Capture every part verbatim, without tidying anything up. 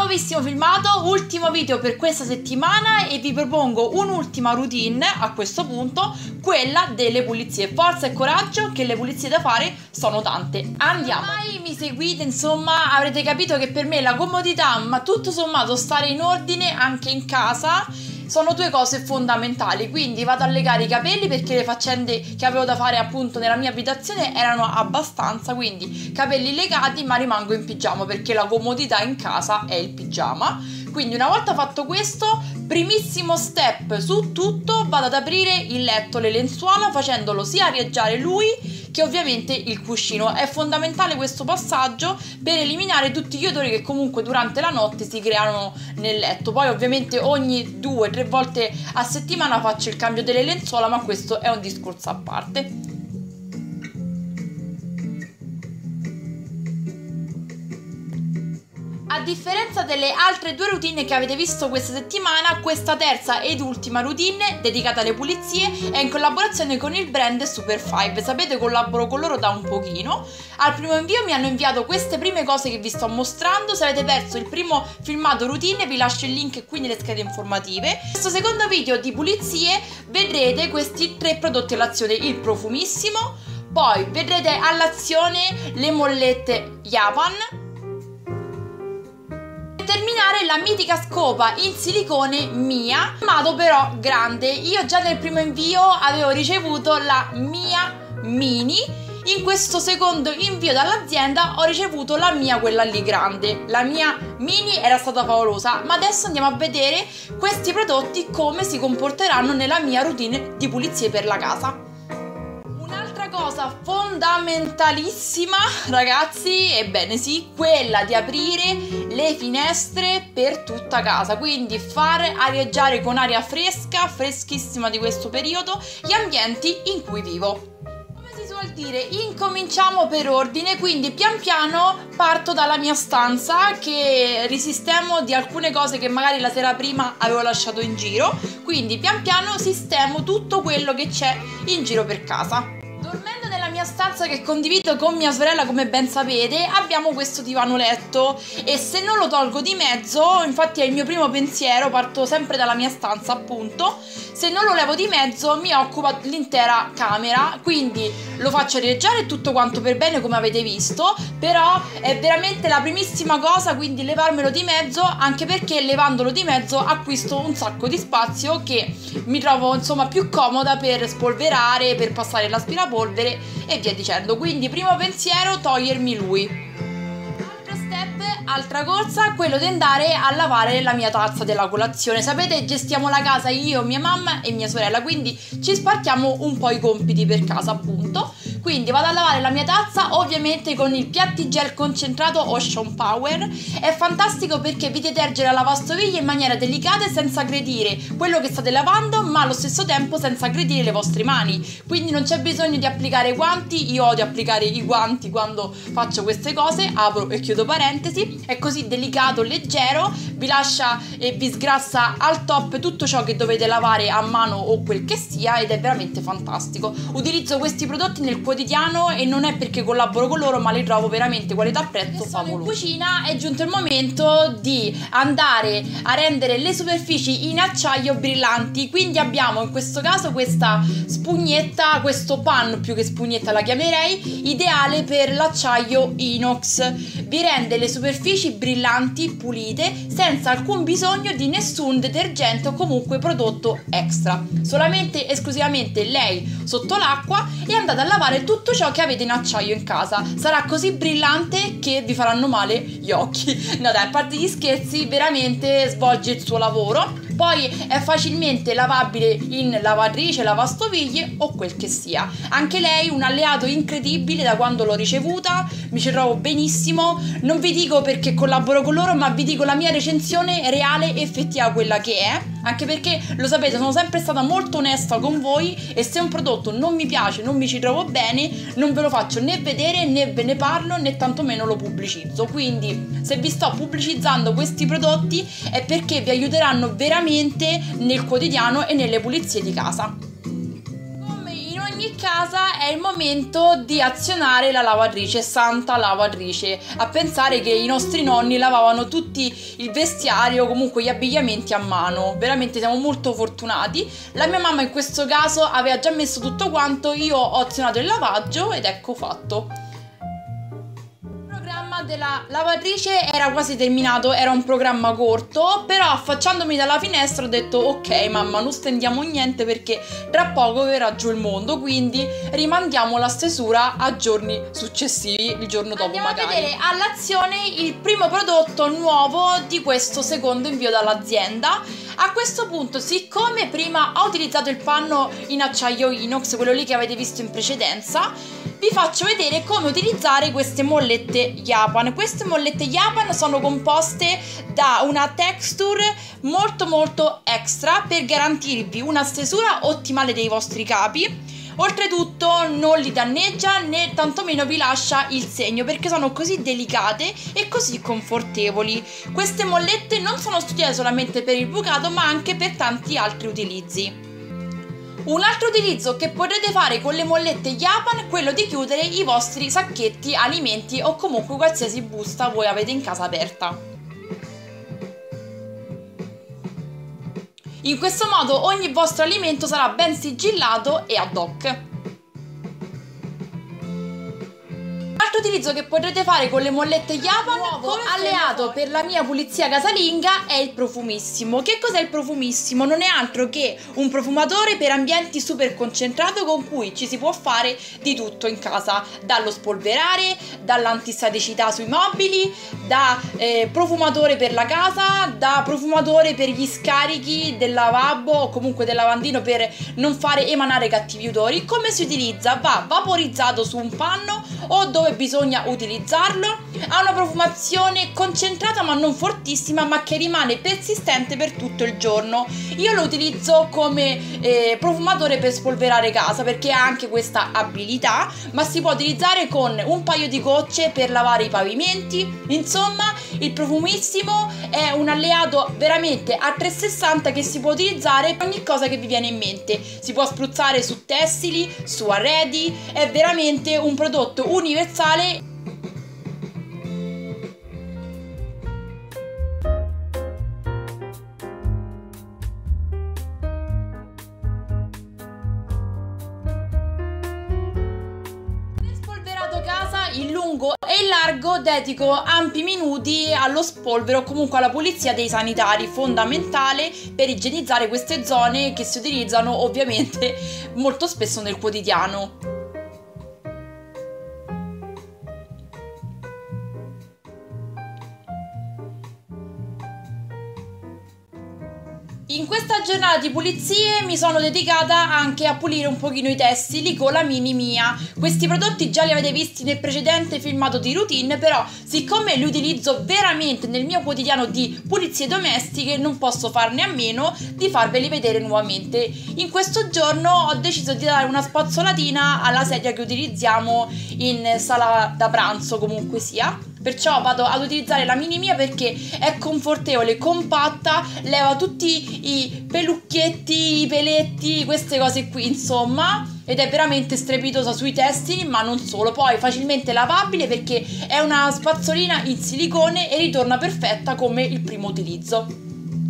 nuovissimo filmato, ultimo video per questa settimana e vi propongo un'ultima routine a questo punto, quella delle pulizie. Forza e coraggio che le pulizie da fare sono tante. Andiamo! Se mi seguite, insomma, avrete capito che per me la comodità, ma tutto sommato stare in ordine anche in casa, sono due cose fondamentali. Quindi vado a legare i capelli perché le faccende che avevo da fare appunto nella mia abitazione erano abbastanza, quindi capelli legati, ma rimango in pigiama perché la comodità in casa è il pigiama. Quindi una volta fatto questo, primissimo step su tutto, vado ad aprire il letto, le lenzuola, facendolo sia arieggiare lui che ovviamente il cuscino. È fondamentale questo passaggio per eliminare tutti gli odori che comunque durante la notte si creano nel letto. Poi ovviamente ogni due tre volte a settimana faccio il cambio delle lenzuola, ma questo è un discorso a parte. A differenza delle altre due routine che avete visto questa settimana, questa terza ed ultima routine dedicata alle pulizie è in collaborazione con il brand Super five. Sapete, collaboro con loro da un pochino. Al primo invio mi hanno inviato queste prime cose che vi sto mostrando. Se avete perso il primo filmato routine vi lascio il link qui nelle schede informative. In questo secondo video di pulizie vedrete questi tre prodotti all'azione: il profumissimo, poi vedrete all'azione le mollette Japan, terminare la mitica scopa in silicone mia, formato però grande. Io già nel primo invio avevo ricevuto la mia mini, in questo secondo invio dall'azienda ho ricevuto la mia, quella lì grande. La mia mini era stata favolosa, ma adesso andiamo a vedere questi prodotti come si comporteranno nella mia routine di pulizie per la casa. Cosa fondamentalissima, ragazzi, ebbene sì, quella di aprire le finestre per tutta casa, quindi fare arieggiare con aria fresca, freschissima di questo periodo, gli ambienti in cui vivo. Come si suol dire, incominciamo per ordine, quindi pian piano parto dalla mia stanza che risistemo di alcune cose che magari la sera prima avevo lasciato in giro, quindi pian piano sistemo tutto quello che c'è in giro per casa. Dormendo nella mia stanza che condivido con mia sorella, come ben sapete, abbiamo questo divano letto e se non lo tolgo di mezzo, infatti è il mio primo pensiero, parto sempre dalla mia stanza appunto, se non lo levo di mezzo mi occupa l'intera camera, quindi lo faccio arieggiare tutto quanto per bene come avete visto, però è veramente la primissima cosa, quindi levarmelo di mezzo, anche perché levandolo di mezzo acquisto un sacco di spazio che mi trovo insomma più comoda per spolverare, per passare l'aspirapolvere e via dicendo. Quindi primo pensiero, togliermi lui. Altra corsa, quello di andare a lavare la mia tazza della colazione. Sapete, gestiamo la casa io, mia mamma e mia sorella, quindi ci spartiamo un po' i compiti per casa appunto. Quindi vado a lavare la mia tazza ovviamente con il Piatti-Gel concentrato Ocean Power. È fantastico perché vi deterge la lavastoviglie in maniera delicata e senza aggredire quello che state lavando, ma allo stesso tempo senza aggredire le vostre mani, quindi non c'è bisogno di applicare guanti. Io odio applicare i guanti quando faccio queste cose, apro e chiudo parentesi. È così delicato, leggero, vi lascia e vi sgrassa al top tutto ciò che dovete lavare a mano o quel che sia ed è veramente fantastico. Utilizzo questi prodotti nel quotidiano e non è perché collaboro con loro, ma li trovo veramente qualità-prezzo favolosi. In cucina è giunto il momento di andare a rendere le superfici in acciaio brillanti, quindi abbiamo in questo caso questa spugnetta, questo pan più che spugnetta la chiamerei, ideale per l'acciaio inox. Vi rende le superfici brillanti, pulite, senza alcun bisogno di nessun detergente o comunque prodotto extra. Solamente esclusivamente lei sotto l'acqua e andate a lavare tutto ciò che avete in acciaio in casa. Sarà così brillante che vi faranno male gli occhi. No dai, a parte gli scherzi, veramente svolge il suo lavoro. Poi è facilmente lavabile in lavatrice, lavastoviglie o quel che sia. Anche lei un alleato incredibile da quando l'ho ricevuta, mi ci trovo benissimo. Non vi dico perché collaboro con loro, ma vi dico la mia recensione reale e effettiva, quella che è, anche perché lo sapete, sono sempre stata molto onesta con voi e se un prodotto non mi piace, non mi ci trovo bene, non ve lo faccio né vedere, né ve ne parlo, né tantomeno lo pubblicizzo. Quindi se vi sto pubblicizzando questi prodotti è perché vi aiuteranno veramente nel quotidiano e nelle pulizie di casa. Come in ogni ogni casa è il momento di azionare la lavatrice, santa lavatrice, a pensare che i nostri nonni lavavano tutti il vestiario, comunque gli abbigliamenti a mano. Veramente siamo molto fortunati. La mia mamma in questo caso aveva già messo tutto quanto, io ho azionato il lavaggio ed ecco fatto. Il programma della lavatrice era quasi terminato, era un programma corto, però affacciandomi dalla finestra ho detto ok mamma, non stendiamo niente perché tra poco verrà giù il mondo, quindi rimandiamo la stesura a giorni successivi, il giorno dopo. Andiamo magari a vedere all'azione il primo prodotto nuovo di questo secondo invio dall'azienda. A questo punto, siccome prima ho utilizzato il panno in acciaio inox, quello lì che avete visto in precedenza, vi faccio vedere come utilizzare queste mollette Japan. Queste mollette Japan sono composte da una texture molto molto extra per garantirvi una stesura ottimale dei vostri capi. Oltretutto non li danneggia né tantomeno vi lascia il segno, perché sono così delicate e così confortevoli. Queste mollette non sono studiate solamente per il bucato ma anche per tanti altri utilizzi. Un altro utilizzo che potrete fare con le mollette Japan è quello di chiudere i vostri sacchetti alimenti o comunque qualsiasi busta voi avete in casa aperta. In questo modo ogni vostro alimento sarà ben sigillato e ad hoc. Un altro utilizzo che potrete fare con le mollette Japan, nuovo alleato per la mia pulizia casalinga, è il profumissimo. Che cos'è il profumissimo? Non è altro che un profumatore per ambienti super concentrato con cui ci si può fare di tutto in casa, dallo spolverare, dall'antistaticità sui mobili, da eh, profumatore per la casa, da profumatore per gli scarichi del lavabo o comunque del lavandino per non fare emanare cattivi odori. Come si utilizza? Va vaporizzato su un panno o dove bisogna utilizzarlo. Ha una profumazione concentrata ma non fortissima, ma che rimane persistente per tutto il giorno. Io lo utilizzo come eh, profumatore per spolverare casa perché ha anche questa abilità, ma si può utilizzare con un paio di gocce per lavare i pavimenti. Insomma, il profumissimo è un alleato veramente a trecentosessanta che si può utilizzare per ogni cosa che vi viene in mente. Si può spruzzare su tessili, su arredi, è veramente un prodotto universale. Spolverato casa in lungo e in largo, dedico ampi minuti allo spolvero o comunque alla pulizia dei sanitari, fondamentale per igienizzare queste zone che si utilizzano ovviamente molto spesso nel quotidiano. In questa giornata di pulizie mi sono dedicata anche a pulire un pochino i tessili con la Mini Mia. Questi prodotti già li avete visti nel precedente filmato di routine, però siccome li utilizzo veramente nel mio quotidiano di pulizie domestiche non posso farne a meno di farveli vedere nuovamente. In questo giorno ho deciso di dare una spazzolatina alla sedia che utilizziamo in sala da pranzo, comunque sia. Perciò vado ad utilizzare la Mini Mia perché è confortevole, compatta, leva tutti i pelucchietti, i peletti, queste cose qui insomma, ed è veramente strepitosa sui tessili ma non solo. Poi facilmente lavabile perché è una spazzolina in silicone e ritorna perfetta come il primo utilizzo.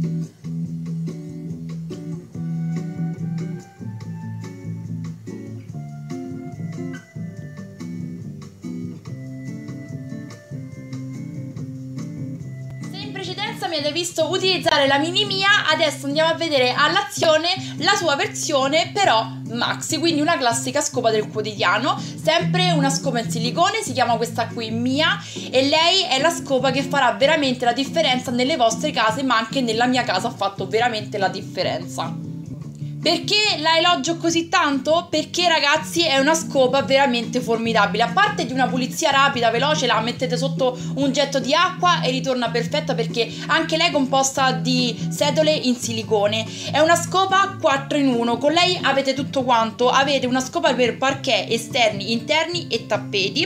Mi avete visto utilizzare la Mini Mia, adesso andiamo a vedere all'azione la sua versione però maxi, quindi una classica scopa del quotidiano, sempre una scopa in silicone, si chiama questa qui Mia e lei è la scopa che farà veramente la differenza nelle vostre case, ma anche nella mia casa ha fatto veramente la differenza. Perché la elogio così tanto? Perché ragazzi è una scopa veramente formidabile. A parte di una pulizia rapida, veloce, la mettete sotto un getto di acqua e ritorna perfetta perché anche lei è composta di setole in silicone. È una scopa quattro in uno, con lei avete tutto quanto. Avete una scopa per parquet esterni, interni e tappeti.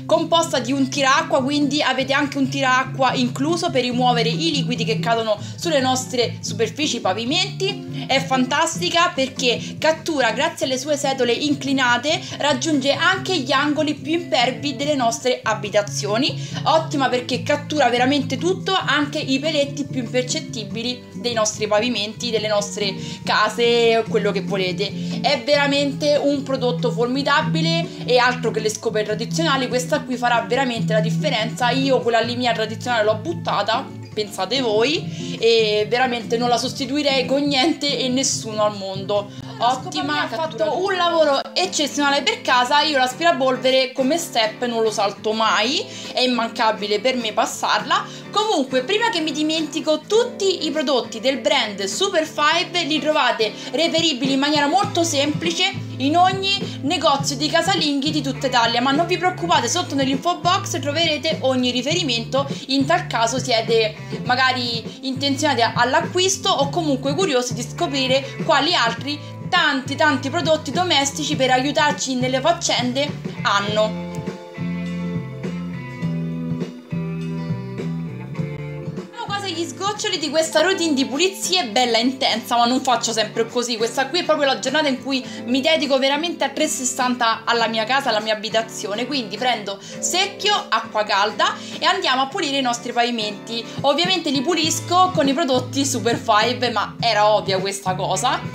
composta di un tiracqua, quindi avete anche un tiracqua incluso per rimuovere i liquidi che cadono sulle nostre superfici, pavimenti. È fantastica perché cattura, grazie alle sue setole inclinate, raggiunge anche gli angoli più impervi delle nostre abitazioni. Ottima perché cattura veramente tutto, anche i peletti più impercettibili dei nostri pavimenti, delle nostre case, quello che volete. È veramente un prodotto formidabile e altro che le scope tradizionali, questa qui farà veramente la differenza. Io quella lì mia tradizionale l'ho buttata, pensate voi, e veramente non la sostituirei con niente e nessuno al mondo. Ottima, ha fatto un lavoro eccezionale per casa. Io l'aspirapolvere come step non lo salto mai, è immancabile per me passarla. Comunque, prima che mi dimentico, tutti i prodotti del brand Super five li trovate reperibili in maniera molto semplice in ogni negozio di casalinghi di tutta Italia, ma non vi preoccupate, sotto nell'info box troverete ogni riferimento in tal caso siete magari intenzionati all'acquisto o comunque curiosi di scoprire quali altri tanti tanti prodotti domestici per aiutarci nelle faccende hanno. Gli sgoccioli di questa routine di pulizia è bella intensa, ma non faccio sempre così. Questa qui è proprio la giornata in cui mi dedico veramente a trecentosessanta alla mia casa, alla mia abitazione. Quindi prendo secchio, acqua calda e andiamo a pulire i nostri pavimenti. Ovviamente li pulisco con i prodotti Super five, ma era ovvia questa cosa.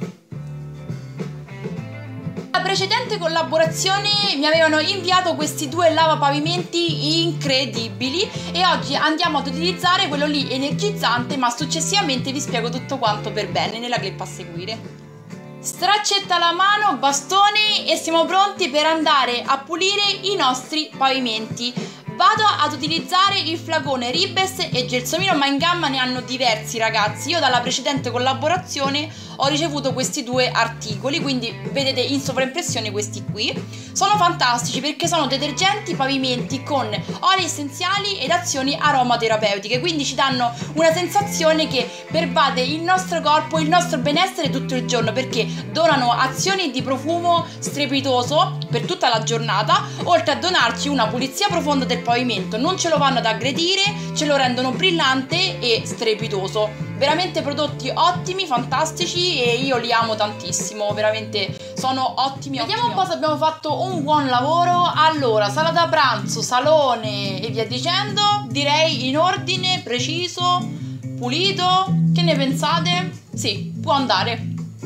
La precedente collaborazione mi avevano inviato questi due lavapavimenti incredibili e oggi andiamo ad utilizzare quello lì energizzante, ma successivamente vi spiego tutto quanto per bene nella clip a seguire. Straccetta alla mano, bastone e siamo pronti per andare a pulire i nostri pavimenti. Vado ad utilizzare il flacone Ribes e Gelsomino, ma in gamma ne hanno diversi ragazzi. Io dalla precedente collaborazione ho ricevuto questi due articoli, quindi vedete in sovraimpressione questi qui. Sono fantastici perché sono detergenti pavimenti con oli essenziali ed azioni aromaterapeutiche, quindi ci danno una sensazione che pervade il nostro corpo, il nostro benessere tutto il giorno, perché donano azioni di profumo strepitoso per tutta la giornata, oltre a donarci una pulizia profonda del pavimento. Non ce lo vanno ad aggredire, ce lo rendono brillante e strepitoso. Veramente prodotti ottimi, fantastici e io li amo tantissimo, veramente sono ottimi. Vediamo ottimi. Un po' se abbiamo fatto un buon lavoro. Allora, sala da pranzo, salone e via dicendo, direi in ordine, preciso, pulito. Che ne pensate? Sì, può andare.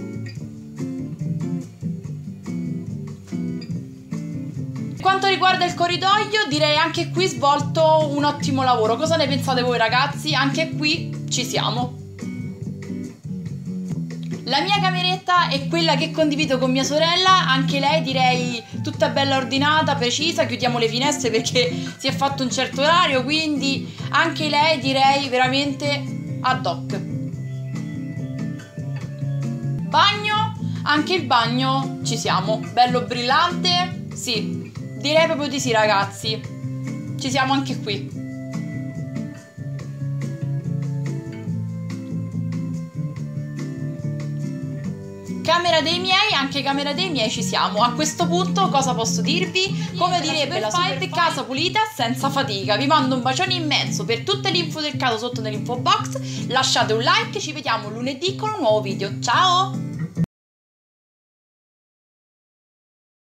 Quanto riguarda il corridoio, direi anche qui svolto un ottimo lavoro. Cosa ne pensate voi ragazzi? Anche qui ci siamo. La mia cameretta è quella che condivido con mia sorella, anche lei direi tutta bella ordinata, precisa. Chiudiamo le finestre perché si è fatto un certo orario, quindi anche lei direi veramente ad hoc. Bagno, anche il bagno ci siamo, bello brillante, sì, direi proprio di sì ragazzi, ci siamo anche qui. Camera dei miei, anche camera dei miei ci siamo. A questo punto cosa posso dirvi? Come direbbe la Super five, casa pulita senza fatica. Vi mando un bacione immenso. Per tutte le info del caso sotto nell'info box lasciate un like, ci vediamo lunedì con un nuovo video. Ciao!